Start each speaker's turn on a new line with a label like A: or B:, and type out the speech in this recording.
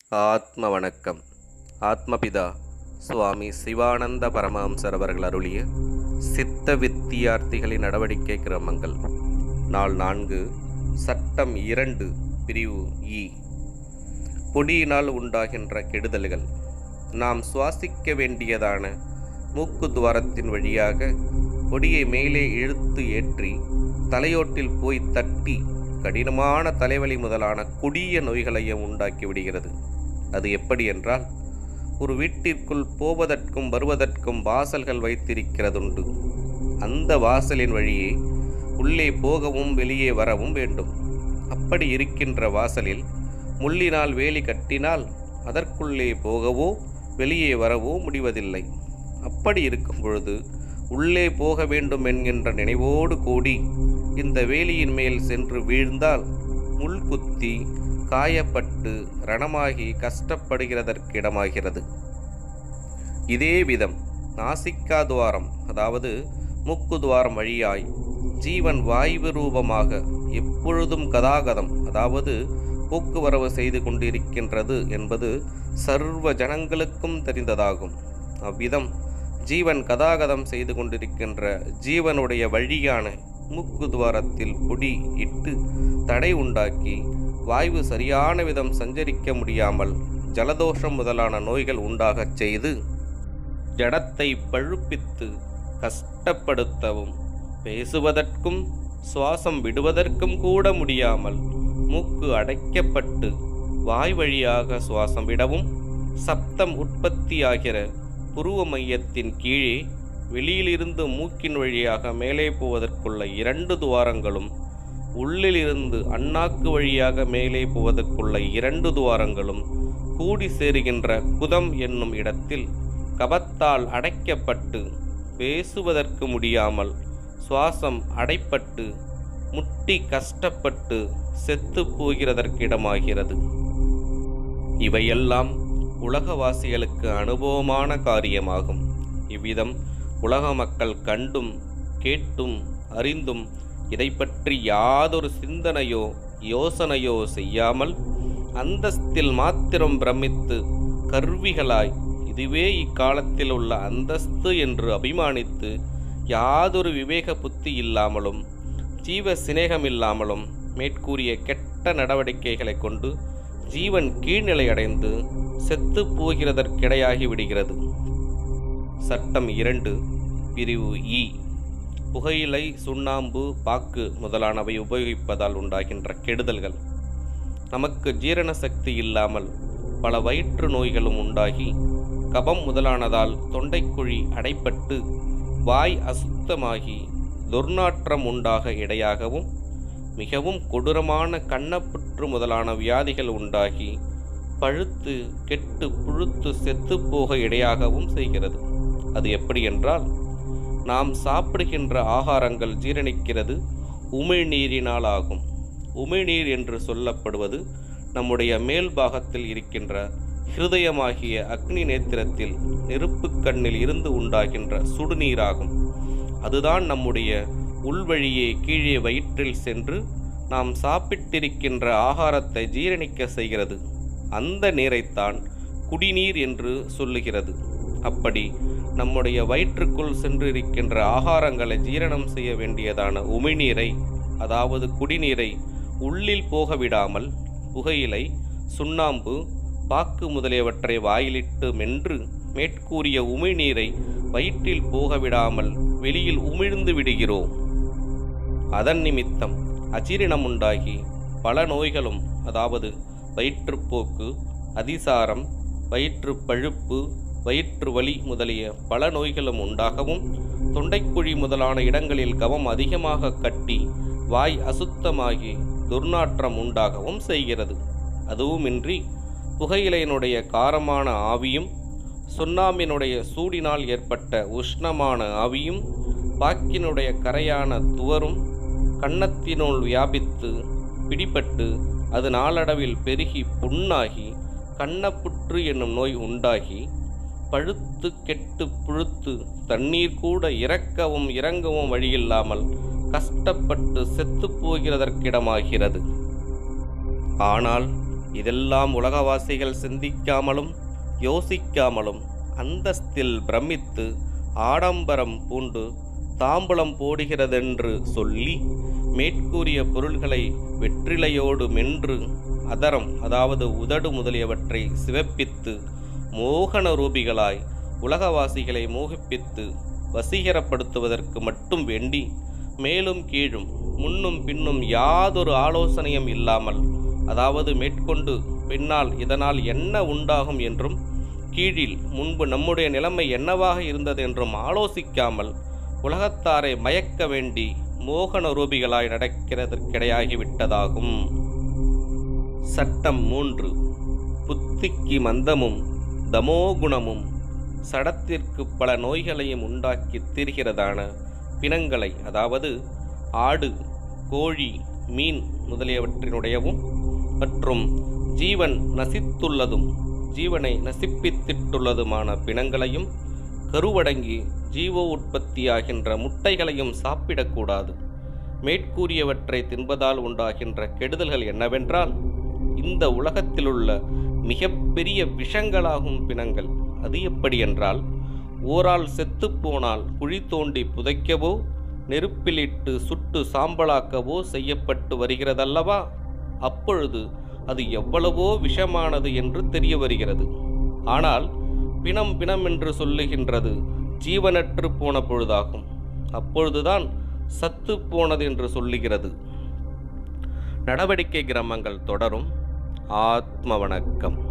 A: ஆத்ம வணக்கம். ஆத்மபிதா சுவாமி சிவானந்த பரமஹம்சர் அவர்கள் அருளிய சித்த வித்தியார்த்திகளின் நடவடிக்கை கிரமங்கள். நாள் 4, சட்டம் 2, பிரிவு இ. பொடியினால் உண்டாகின்ற கெடுதல்கள். நாம் சுவாசிக்க வேண்டியதான மூக்கு துவாரத்தின் வழியாக பொடியை மேலே இழுத்து ஏற்றி தலையோட்டில் போய் தட்டி கடினமான தலைவலி முதலான கொடிய நோய்களையும் உண்டாக்கி விடுகிறது. அது எப்படி என்றால், ஒரு வீட்டிற்குள் போவதற்கும் வருவதற்கும் வாசல்கள் வைத்திருக்கிறதுண்டு. அந்த வாசலின் வழியே உள்ளே போகவும் வெளியே வரவும் வேண்டும். அப்படி இருக்கின்ற வாசலில் முள்ளினால் வேலி கட்டினால் அதற்குள்ளே போகவோ வெளியே வரவோ முடிவதில்லை. அப்படி இருக்கும் பொழுது உள்ளே போக வேண்டும் என்கின்ற நினைவோடு கூடி இந்த வேலியின் மேல் சென்று வீழ்ந்தால் முள் குத்தி காயப்பட்டு ரணமாகி கஷ்டப்படுகிறதற்கிடமாகிறது. இதே விதம் நாசிக்கா துவாரம், அதாவது மூக்கு துவாரம் வழியாய் ஜீவன் வாயு ரூபமாக எப்பொழுதும் கதாகதம், அதாவது போக்குவரவு செய்து கொண்டிருக்கின்றது என்பது சர்வ ஜனங்களுக்கும் தெரிந்ததாகும். அவ்விதம் ஜீவன் கதாகதம் செய்து கொண்டிருக்கின்ற ஜீவனுடைய வழியான மூக்கு துவாரத்தில் பொடி இட்டு தடை உண்டாக்கி வாயு சரியான விதம் சஞ்சரிக்க முடியாமல் ஜலதோஷம் முதலான நோய்கள் உண்டாகச் செய்து ஜடத்தை பழுப்பித்து கஷ்டப்படுத்தவும், பேசுவதற்கும் சுவாசம் விடுவதற்கும் கூட முடியாமல் மூக்கு அடைக்கப்பட்டு வாய் வழியாக சுவாசம் விடவும், சப்தம் உற்பத்தியாகிற புருவ மையத்தின் கீழே வெளியிலிருந்து மூக்கின் வழியாக மேலே போவதற்குள்ள 2 துவாரங்களும், உள்ளிலிருந்து அண்ணாக்கு வழியாக மேலே போவதற்குள்ள 2 துவாரங்களும் கூடி சேருகின்ற குதம் என்னும் இடத்தில் கபத்தால் அடைக்கப்பட்டு பேசுவதற்கு முடியாமல் சுவாசம் அடைப்பட்டு முட்டி கஷ்டப்பட்டு செத்து போகிறதற்கிடமாகிறது. இவையெல்லாம் உலகவாசிகளுக்கு அனுபவமான காரியமாகும். இவ்விதம் உலக மக்கள் கண்டும் கேட்டும் அறிந்தும் இதை பற்றி யாதொரு சிந்தனையோ யோசனையோ செய்யாமல் அந்தஸ்தில் மாத்திரம் பிரமித்து கர்விகளாய் இதுவே இக்காலத்தில் உள்ள அந்தஸ்து என்று அபிமானித்து யாதொரு விவேக புத்தி இல்லாமலும் ஜீவ சிநேகமில்லாமலும் மேற்கூறிய கெட்ட நடவடிக்கைகளை கொண்டு ஜீவன் கீழ்நிலை அடைந்து செத்து போகிறதற்கிடையாகி விடுகிறது. சட்டம் 2, பிரிவு இ. புகையிலை, சுண்ணாம்பு, பாக்கு முதலானவை உபயோகிப்பதால் உண்டாகின்ற கெடுதல்கள். நமக்கு ஜீரண சக்தி இல்லாமல் பல வயிற்று நோய்களும் உண்டாகி கபம் முதலானதால் தொண்டைக்குழி அடைப்பட்டு வாய் அசுத்தமாகி துர்நாற்றம் உண்டாக இடையாகவும், மிகவும் கொடூரமான கன்னப்புற்று முதலான வியாதிகள் உண்டாகி பழுத்து கெட்டு புழுத்து செத்து போக இடையாகவும் செய்கிறது. அது எப்படி என்றால், நாம் சாப்பிடுகின்ற ஆகாரங்கள் ஜீரணிக்கிறது உமிழ்நீரினால் ஆகும். உமிழ்நீர் என்று சொல்லப்படுவது நம்முடைய மேல் பாகத்தில் இருக்கின்ற ஹிருதயமாகிய அக்னி நேத்திரத்தில் நெருப்பு கண்ணில் இருந்து உண்டாகின்ற சுடுநீராகும். அதுதான் நம்முடைய உள்வழியே கீழே வயிற்றில் சென்று நாம் சாப்பிட்டிருக்கின்ற ஆகாரத்தை ஜீரணிக்க செய்கிறது. அந்த நீரைத்தான் குடிநீர் என்று சொல்லுகிறது. அப்படி நம்முடைய வயிற்றுக்குள் சென்றிருக்கின்ற ஆகாரங்களை ஜீரணம் செய்ய வேண்டியதான உமிழ்நீரை, அதாவது குடிநீரை உள்ளில் போக விடாமல் புகையிலை, சுண்ணாம்பு, பாக்கு முதலியவற்றை வாயிலிட்டு மென்று மேற்கூறிய உமிழ்நீரை வயிற்றில் போக விடாமல் வெளியில் உமிழ்ந்து விடுகிறோம். அதன் நிமித்தம் அஜீரணம் உண்டாகி பல நோய்களும், அதாவது வயிற்றுப்போக்கு, அதிசாரம், வயிற்று பழுப்பு, வயிற்று வலி முதலிய பல நோய்களும் உண்டாகவும், தொண்டைக்குழி முதலான இடங்களில் கபம் அதிகமாக கட்டி வாய் அசுத்தமாகி துர்நாற்றம் உண்டாகவும் செய்கிறது. அதுவுமின்றி புகையிலையினுடைய காரமான ஆவியும், சுண்ணாம்பினுடைய சூடினால் ஏற்பட்ட உஷ்ணமான ஆவியும், பாக்கினுடைய கரையான துவரும் கன்னத்தினுள் வியாபித்து பிடிபட்டு அது நாளடைவில் பெருகி புண்ணாகி கன்னப்புற்று என்னும் நோய் உண்டாகி பழுத்து கெட்டு புழுத்து தண்ணீர் கூட இறக்கவும் இறங்கவும் வழியில்லாமல் கஷ்டப்பட்டு செத்து போகிறதற்கிடமாகிறது. ஆனால் இதெல்லாம் உலகவாசிகள் சிந்திக்காமலும் யோசிக்காமலும் அந்தஸ்தில் பிரமித்து ஆடம்பரம் பூண்டு தாம்பலம் போடுகிறதென்று சொல்லி மேற்கூறிய பொருள்களை வெற்றிலையோடு மென்று அதரம் அதாவது உதடு முதலியவற்றை சிவப்பித்து மோகன ரூபிகளாய் உலகவாசிகளை மோகிப்பித்து வசீகரப்படுத்துவதற்கு மட்டும் வேண்டி மேலும் கீழும் முன்னும் பின்னும் யாதொரு ஆலோசனையும் இல்லாமல், அதாவது மேற்கொண்டு பின்னால் இதனால் என்ன உண்டாகும் என்றும் கீழில் முன்பு நம்முடைய நிலைமை என்னவாக இருந்தது என்றும் ஆலோசிக்காமல் உலகத்தாரை மயக்க வேண்டி மோகன ரூபிகளாய் நடக்கிறதற்கிடையாகிவிட்டதாகும். சட்டம் 3. புத்திக்கு மந்தமும் தமோகுணமும் சடத்திற்கு பல நோய்களையும் உண்டாக்கி தீர்கிறதான பிணங்களை, அதாவது ஆடு, கோழி, மீன் முதலியவற்றினுடையவும் மற்றும் ஜீவன் நசித்துள்ளதும் ஜீவனை நசிப்பித்திட்டுள்ளதுமான பிணங்களையும் கருவடங்கி ஜீவ உற்பத்தியாகின்ற முட்டைகளையும் சாப்பிடக்கூடாது. மேற்கூறியவற்றை தின்பதால் உண்டாகின்ற கெடுதல்கள் என்னவென்றால், இந்த உலகத்திலுள்ள மிகப்பெரிய விஷங்களாகும் பிணங்கள். அது எப்படி என்றால், ஓரால் செத்துப்போனால் குழி தோண்டி புதைக்கவோ நெருப்பிலிட்டு சுட்டு சாம்பலாக்கவோ செய்யப்பட்டு வருகிறதல்லவா, அப்பொழுது அது எவ்வளவோ விஷமானது என்று தெரிய வருகிறது. ஆனால் பிணம் பிணம் என்று சொல்லுகின்றது ஜீவனற்று போன பொழுதாகும். அப்பொழுதுதான் சத்து போனது என்று சொல்லுகிறது. நடவடிக்கை கிரமங்கள் தொடரும். ஆத்ம வணக்கம்.